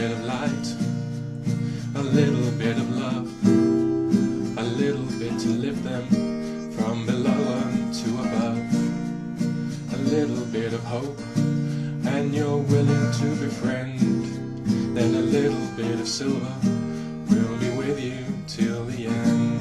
bit of light, a little bit of love, a little bit to lift them from below to above, a little bit of hope, and you're willing to befriend. Then a little bit of silver will be with you till the end.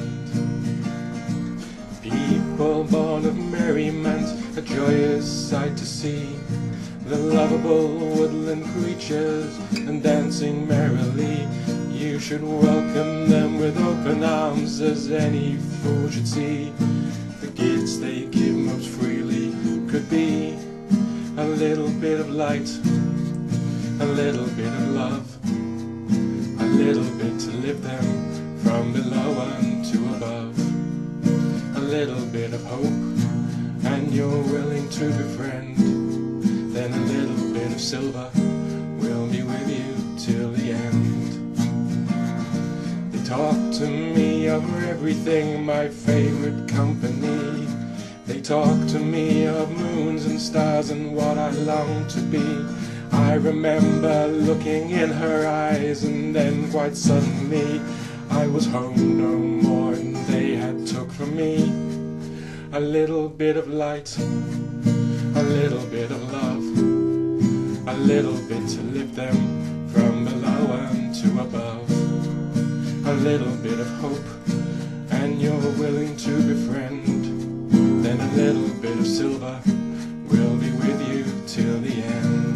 People born of merriment, a joyous sight to see, the lovable woodland creatures and dancing merrily. You should welcome them with open arms, as any fool should see. The gifts they give most freely could be a little bit of light, a little bit of love, a little bit to lift them from below and to above, a little bit of hope, and you're willing to befriend. Then a little bit of silver will be with you till the end. They talk to me of everything, my favorite company. They talk to me of moons and stars and what I long to be. I remember looking in her eyes, and then quite suddenly I was home no more, and they had took from me a little bit of light, a little bit of love, a little bit to lift them from below and to above, a little bit of hope, and you're willing to befriend. Then a little bit of silver will be with you till the end.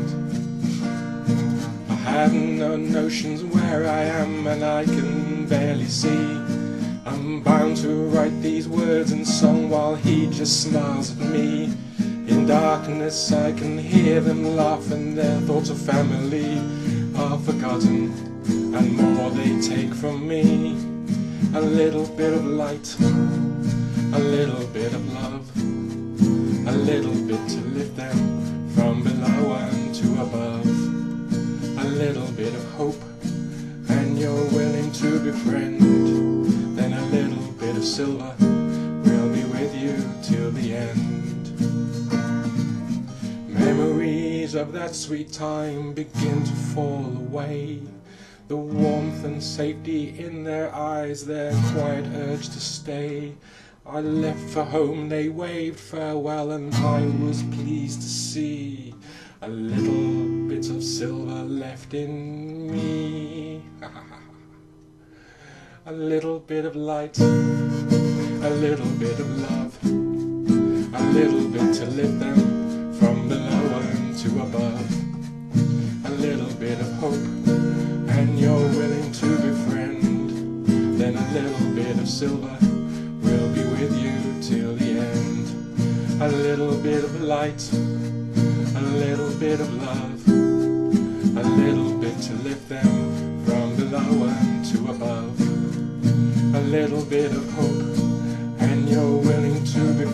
I have no notions where I am, and I can barely see. I'm bound to write these words in song while he just smiles at me. In darkness I can hear them laugh, and their thoughts of family are forgotten, and more they take from me. A little bit of light, a little bit of love, a little bit to lift them from below and to above, a little bit of hope, and you're willing to befriend. Then a little bit of silver will be with you till the end. Memories of that sweet time begin to fall away. The warmth and safety in their eyes, their quiet urge to stay. I left for home, they waved farewell, and I was pleased to see a little bit of silver left in me. A little bit of light, a little bit of love, a little bit to lift them from below and to above, a little bit of hope, and you're willing to befriend. Then a little bit of silver will be with you till the end. A little bit of light, a little bit of love, a little bit to lift them from below and to above, a little bit of hope, and you're willing to be